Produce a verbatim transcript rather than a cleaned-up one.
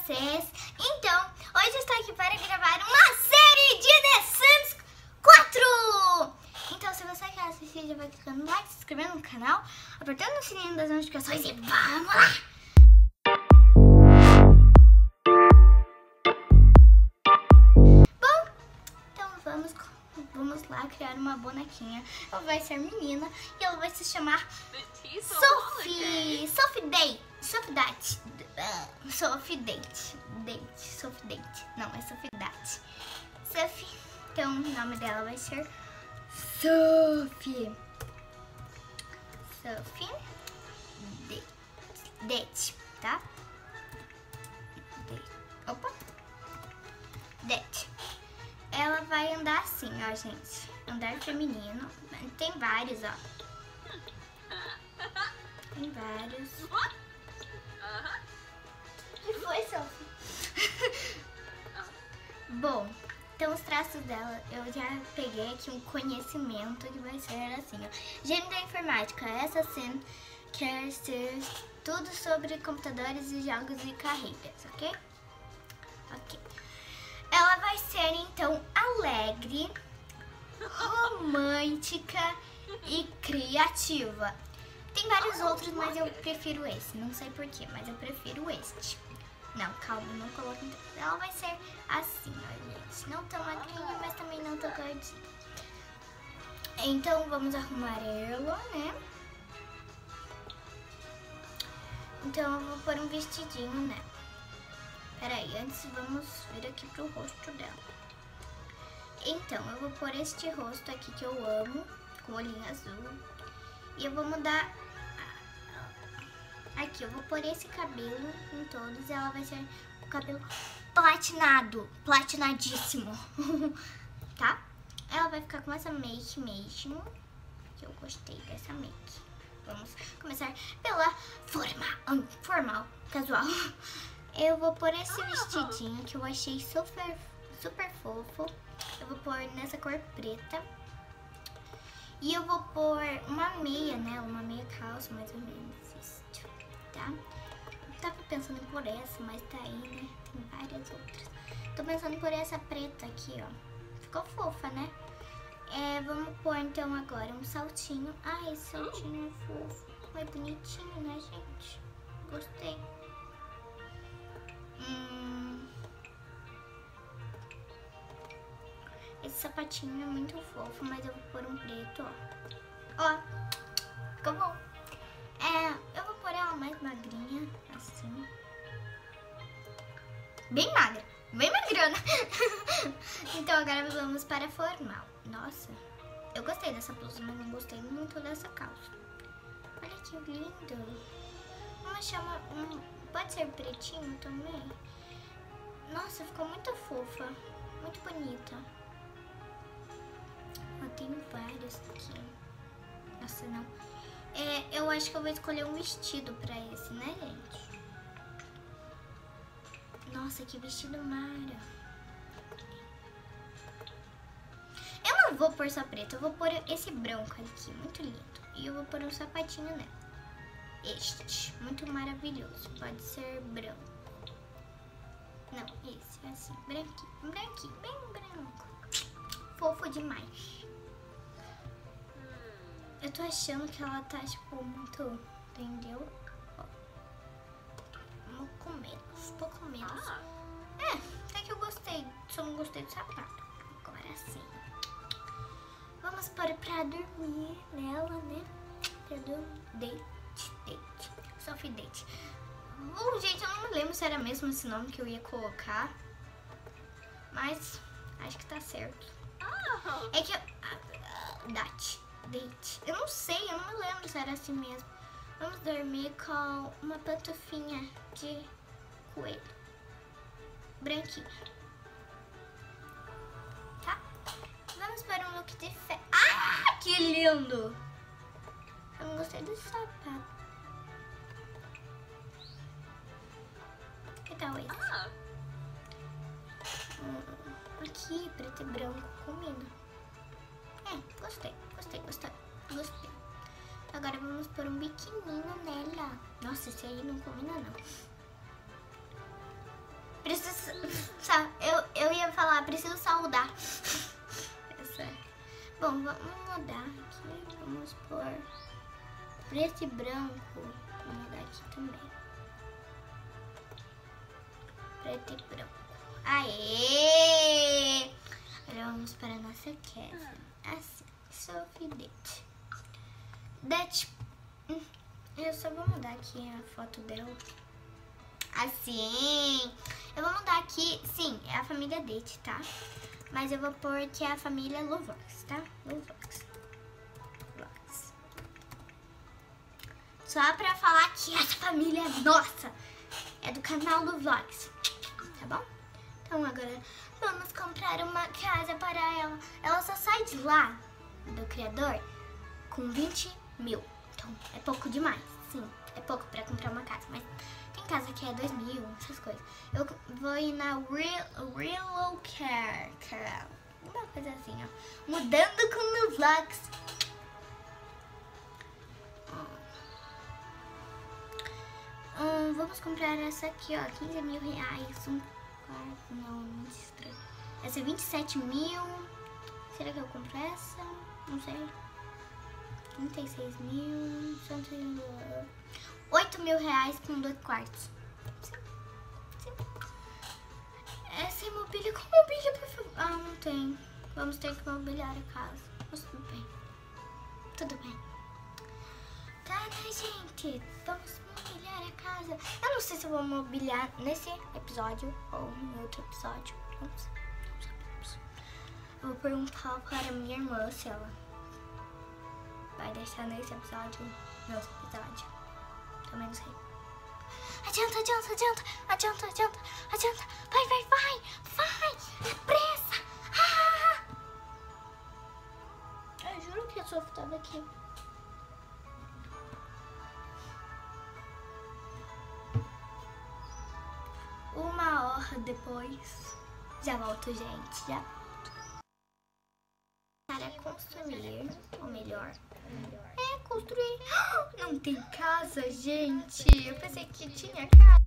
vocês. Então, hoje eu estou aqui para gravar uma série de The Sims quatro. Então, se você quer assistir, já vai clicando no like, se inscrevendo no canal, apertando o sininho das notificações e vamos lá! Bom, então vamos, vamos lá criar uma bonequinha. Ela vai ser menina e ela vai se chamar Sophie. Sophie Day. Sophie Date. Uh, Sophie Date. Date. Sophie Date. Não, é Sophie Date. Sophie. Então, o nome dela vai ser Sophie. Sophie Date. Date, tá? Date. Opa. Date. Ela vai andar assim, ó, gente. Andar feminino. Tem vários, ó. Tem vários. O que foi, Sophie? Bom, então os traços dela, eu já peguei aqui um conhecimento que vai ser assim, ó. Gênio da informática, essa sim quer ser tudo sobre computadores e jogos e carreiras, ok? Ok. Ela vai ser, então, alegre, romântica e criativa. Tem vários outros, mas eu prefiro esse. Não sei porquê, mas eu prefiro este. Não, calma, não coloque. Ela vai ser assim, ó, gente. Não tão magrinha, mas também não tão gordinha. Então, vamos arrumar ela, né? Então, eu vou pôr um vestidinho nela. Peraí, antes vamos vir aqui pro rosto dela. Então, eu vou pôr este rosto aqui que eu amo, com olhinho azul. E eu vou mudar... Aqui, eu vou pôr esse cabelo em todos e ela vai ser o cabelo platinado, platinadíssimo, tá? Ela vai ficar com essa make mesmo, que eu gostei dessa make. Vamos começar pela forma, formal, casual. Eu vou pôr esse vestidinho que eu achei super, super fofo. Eu vou pôr nessa cor preta. E eu vou pôr uma meia, né? Uma meia calça, mais ou menos isso, tá? Eu tava pensando em pôr essa, mas tá aí, né? Tem várias outras. Tô pensando em pôr essa preta aqui, ó. Ficou fofa, né? É, vamos pôr, então, agora um saltinho. Ah, esse saltinho é fofo. É bonitinho, né, gente? Gostei. Hum... Esse sapatinho é muito fofo, mas eu vou pôr um preto, ó. Ó, ficou bom. É, eu vou pôr ela mais magrinha, assim. Bem magra, bem magrona. Então agora vamos para formal. Nossa, eu gostei dessa blusa, mas não gostei muito dessa calça. Olha que lindo. Vamos chamar, um, pode ser pretinho também? Nossa, ficou muito fofa, muito bonita. Eu tenho vários aqui. Nossa, não. É, eu acho que eu vou escolher um vestido pra esse, né, gente? Nossa, que vestido mara. Eu não vou pôr só preto, eu vou pôr esse branco aqui, muito lindo. E eu vou pôr um sapatinho nela. Este, muito maravilhoso. Pode ser branco. Não, esse, assim, branquinho, branquinho, bem branco. Fofo demais. Eu tô achando que ela tá, tipo, muito... Entendeu? Ó. Um pouco menos, um pouco menos. É, até que eu gostei. Só não gostei do sapato. Agora sim. Vamos para pra dormir nela, né? Pra dormir. Date, date. Sophie Date. Bom, gente, eu não me lembro se era mesmo esse nome que eu ia colocar. Mas acho que tá certo. É que eu... Date. Date. Eu não sei, eu não me lembro se era assim mesmo. Vamos dormir com uma pantufinha de coelho. Branquinha. Tá? Vamos para um look de fé. Ah, que lindo! Eu não gostei do sapato. Que tal esse? Hum, aqui, preto e branco, combina. É, gostei, gostei, gostei, gostei. Agora vamos pôr um biquininho nela. Nossa, esse aí não combina não. preciso saudar. Essa. Bom, vamos mudar aqui. Vamos pôr preto e branco. Vou mudar aqui também. Preto e branco. Aê! Agora vamos para a nossa casa. Assim. Sophie Det. Det. Eu só vou mudar aqui a foto dela. Assim. Eu vou mudar aqui. Sim, é a família Det, tá? Mas eu vou pôr que é a família Lovox, tá? Lovox. Lovox. Só pra falar que essa família é nossa. É do canal do Vlogs. Tá bom? Então agora vamos comprar uma casa para ela. Ela só sai de lá, do criador, com vinte mil. Então é pouco demais. Sim, é pouco pra comprar uma casa. Mas tem casa que é dois mil, essas coisas. Eu vou ir na Real, Real Care. Care. Uma coisa assim, ó. Mudando com o Vlogs. Hum, vamos comprar essa aqui, ó. quinze mil reais. Um quarto. Não, muito estranho. Essa é vinte e sete mil. Será que eu compro essa? Não sei. trinta e seis mil. oito mil reais com dois quartos. Sim. Sim. Essa é mobília. Com mobília, por favor? Ah, não tem. Vamos ter que mobiliar a casa. Mas tudo bem. Tudo bem. Tá, né, gente? Vamos mobiliar a casa. Eu não sei se eu vou mobiliar nesse episódio ou em outro episódio. Não sei. Não sabemos. Eu vou perguntar para minha irmã se ela vai deixar nesse episódio, nesse episódio. Também não sei. Adianta, adianta, adianta, adianta, adianta, adianta. Vai, vai, vai, vai. Depressa. Ah! Eu juro que a Sophie tá daqui. Uma hora depois. Já volto, gente. Já volto. Para construir, ou melhor, é construir. Não tem casa, gente. Eu pensei que tinha casa.